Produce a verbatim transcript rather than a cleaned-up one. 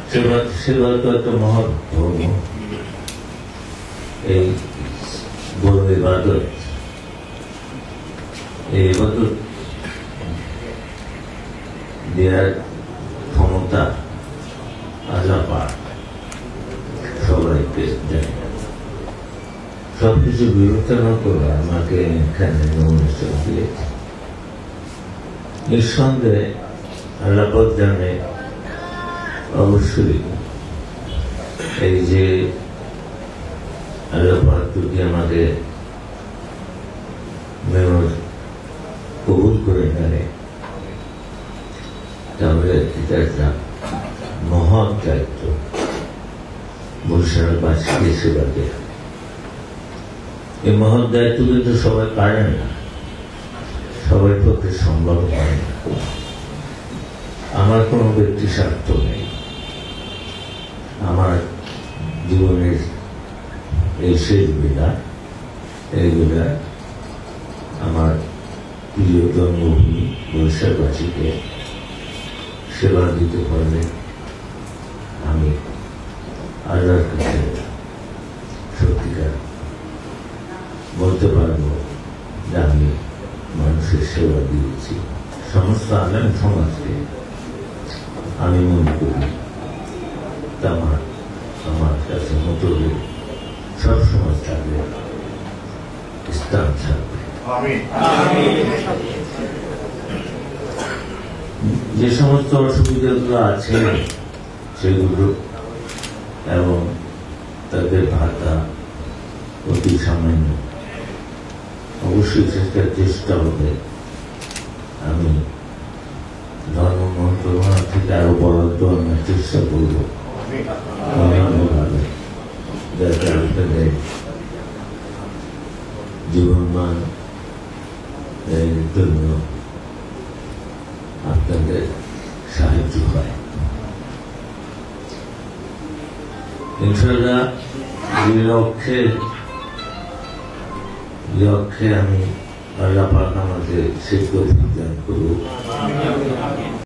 সেবা সেবা তো একটা মহৎ ধর্ম। এই বড় ইবাদত, এই ইবাদত দেওয়ার ক্ষমতা আল্লাহ পাক সবাইকে দেয়। সবকিছু বিবেচনা করে আমাকে এখানে নমিনেশন দিয়েছে। নিঃসন্দেহে আল্লাহ পাক জানে অবশ্যই এই যে আল্লাহ পাক যদি আমাকে মেয়র কবুল করে নেয় তাহলে এটা একটা মহৎ দায়িত্ব বরিশালবাসীকে সেবা দেয়া। এই মহৎ দায়িত্ব কিন্তু সবাই পারে না, সবার পক্ষে সম্ভব হয় না। আমার কোনো ব্যক্তি স্বার্থ নেই, আমার জীবনের এই শেষ বিনা এইগুলা আমার প্রিয় জন্মভূমি বরিশালবাসীকে সেবা দিতে পারলে আমি আল্লাহর কাছে সত্যিকার বলতে পারবো যে আমি মানুষের সেবা দিয়েছি। সমস্ত আলেম সমাজকে আমি মনে করি আমার আমার কাছে মতো সবসময় থাকবে, স্থান থাকবে। যে সমস্ত অসুবিধাগুলো আছে সেগুলো এবং তাদের ভাতা অতি সামান্য, অবশ্যই সেটা চেষ্টা হবে আমি ধর্ম মন্ত্রণালয় থেকে আরো বরাদ্দ আনার চেষ্টা করব অন্যান্যভাবে, যাতে আপনাদের জীবনমান এর জন্য আপনাদের সাহায্য হয়। ইনশাআল্লাহ এই লক্ষ্যে লক্ষ্যে আমি আল্লাহ পাক আমাকে সেই তৌফিক দান করব।